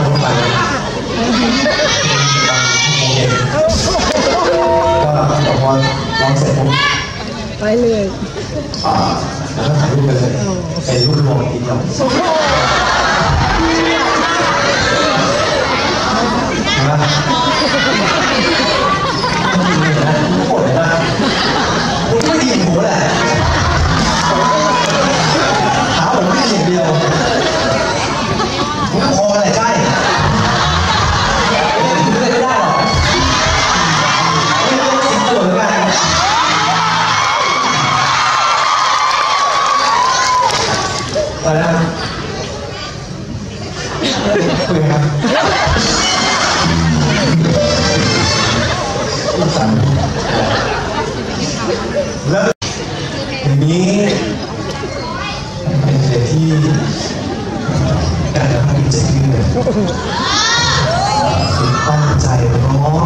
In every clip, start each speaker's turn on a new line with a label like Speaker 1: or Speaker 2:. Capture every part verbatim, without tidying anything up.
Speaker 1: ลงไปก็พอร้องเสร็จปุ๊บ
Speaker 2: ไปเลย
Speaker 1: อ่าแล้วก็ถ่ายรูปไปเลยเป็นรูปรวมทีเดียวนะมันดีเลยนะทุกคนเลยนะคุณไม่ดีอย่างผมแหละหาผมแค่อย่างเดียวผมพออะไรใช่คุณเล่นไม่ได้หรอกไม่ต้องสิงตัวเหมือนกันไปนะคุยครับสั่นแล้วอย่างนี้เป็นเพลงที่การทำให้ใจขึ้นเลยคือตั้งใจร้อง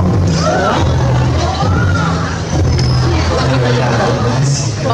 Speaker 1: ในเวลาเราไม่เสีย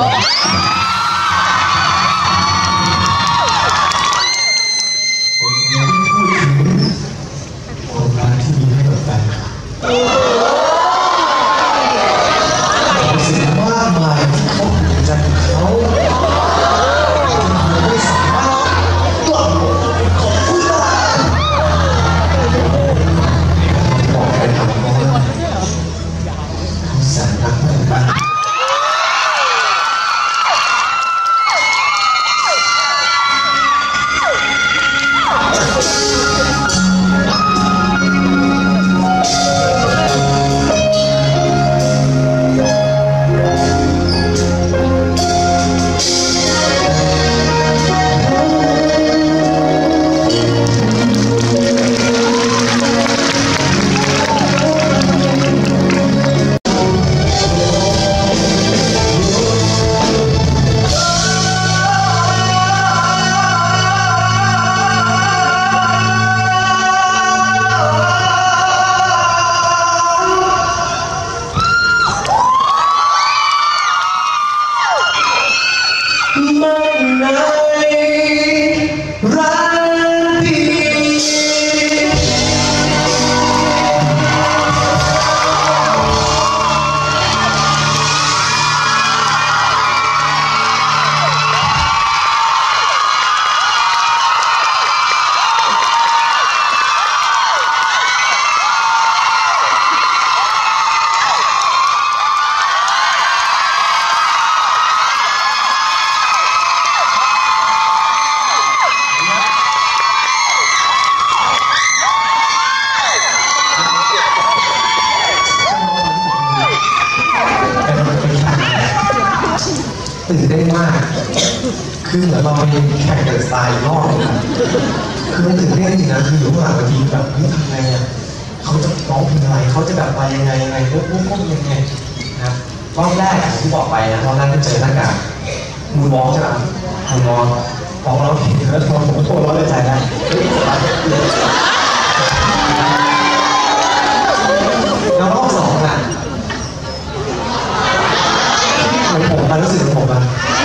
Speaker 1: ตื่นเต้นมากคือเหมือนเราไปแข่งกับสไตล์รอบนะคือมันตื่นเต้นจริงนะคืออยู่ข้างหลังบางทีแบบนี่ทำไงอ่ะเขาจะร้องเพลงอะไรเขาจะแบบไปยังไงยังไงปุ๊บปุ๊บปุ๊บยังไงนะรอบแรกที่บอกไปนะรอบแรกที่เจอหน้ากากมูนวอล์กใช่ไหมมูนวอล์กพอเราเห็นแล้วผมก็โทษร้อนในใจนะแล้วรอบสองอ่ะเหมือนผมมารู้สึกของผมอ่ะ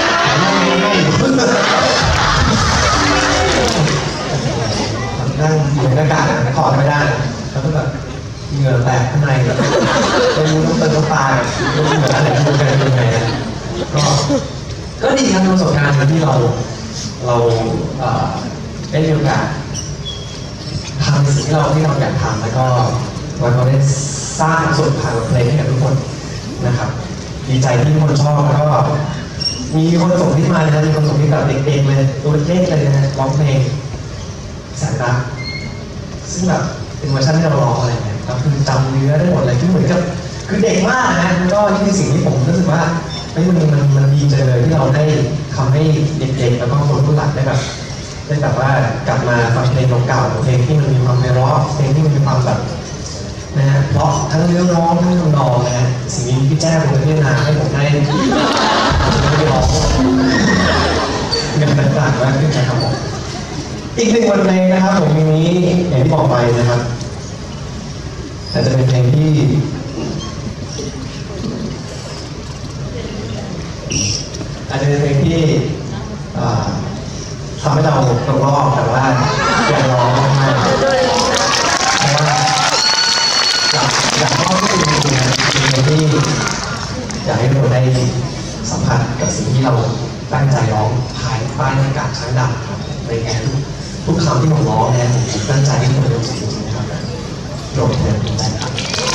Speaker 1: นั่งอยู่ในหน้ากากนะถอดไม่ได้แล้วก็แบบเหงื่อแตกข้างในแบบไปมูน้ำเติมน้ำตาไม่รู้เหมือนอะไรดูกันยังไงก็ก็ดีครับประสบการณ์ที่เราเราได้มีโอกาสทำสิ่งที่เราที่เราอยากทำแล้วก็วันนี้ได้สร้างส่วนผ่านเพลงให้กับทุกคนนะครับดีใจที่ทุกคนชอบแล้วก็มีคนส่งที่มานะมีคนส่งที่แบบเด็กๆเลยตัวเล็กๆเลยนะร้องเพลงแสนรักซึ่งแบบเป็นเวอร์ชันที่เราร้องอะไรเนี่ยเราคือจำเนื้อได้หมดเลยคือเหมือนกับคือเด็กมากนะแล้วก็นี่คือสิ่งที่ผมรู้สึกว่าไม่มันมันมันดีใจเลยที่เราได้ทำให้เด็กๆแล้วก็คนรุ่นหลังได้แบบได้แบบว่ากลับมาฟังเพลงเก่าๆเพลงที่มันมีความไพเราะเพลงที่มันมีความแบบนะฮะเพราะทั้งเนื้อร้องทั้งทำนองนะฮะสิ่งนี้พี่แจ้งผมพิจารณาให้ผมได้ได้ร้องเงินต่างๆมากขึ้นนะครับผมอีกหนึ่งบทเพลงนะครับผมเพลงนี้อย่างที่บอกไปนะครับแต่จะเป็นเพลงที่อาจจะเป็นเพลงที่ทำให้เราตกรอบแต่ว่าอยากร้องมากที่เราตั้งใจร้องภายใต้หน้ากากช้างดำครับในแง่ทุกคำที่ผมร้องเนี่ยผมตั้งใจที่จะเป็นจริงๆครับโปรดเถิดครับ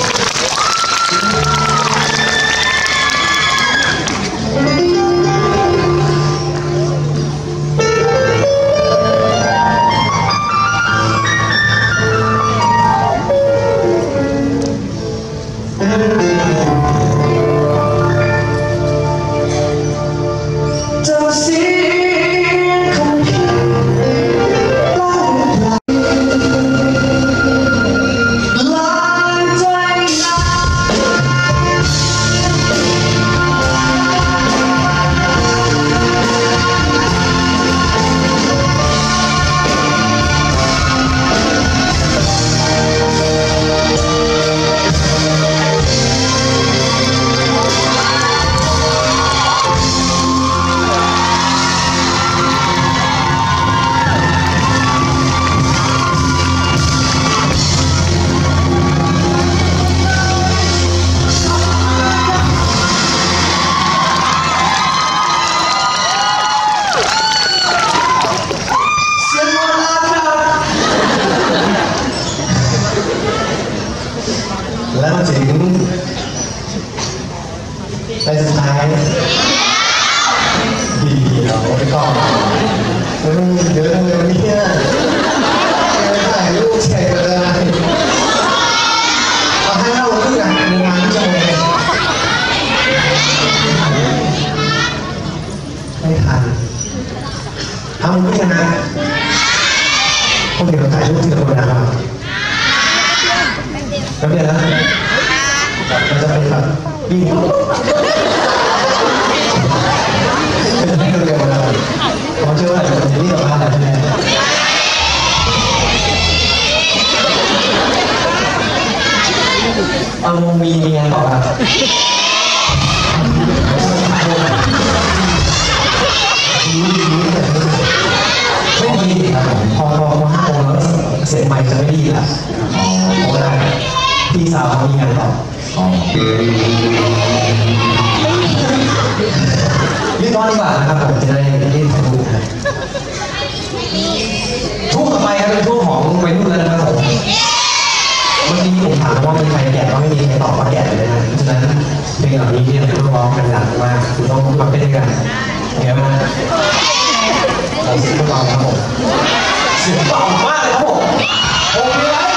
Speaker 1: แล้วมาถึงในสุดท้ายดีเราไปก่อนแล้วมันเยอะเลยวันนี้เนี่ยถ่ายรูปแชร์กันเลยเอาให้เราเรื่องในงานที่จะเป็นไม่ทันทำไม่ชนะพวกเด็กเราถ่ายรูปที่เราเป็นนะครับแล้วเนี่ยนะมันจะเป็นแบบวิ่งเป็นให้เร็วๆนะผมเชื่อว่าจะเป็นที่เราพลาดแล้วแน่เอามีมีงานต่อครับไม่ดีครับพอพอพอห้าโมงแล้วเสียงใหม่จะไม่ดีละเพราะว่าพี่สาวเขามีงานต่อรีบร้อนดีกว่านะครับผมจะได้รีบทำบุญช่วงต่อไปครับเป็นช่วงของวัยรุ่นแล้วนะครับผมเมื่อกี้ผมถามว่ามีใครแก่ก็ไม่มีใครตอบว่าแก่เลยนะฉะนั้นเพลงเหล่านี้เนี่ยต้องร้องกันหนักมากคุณต้องมาเป็นกันเห็นไหมเราเสียงเบาครับผมเสียงเบามากเลยครับผมโอเคไหม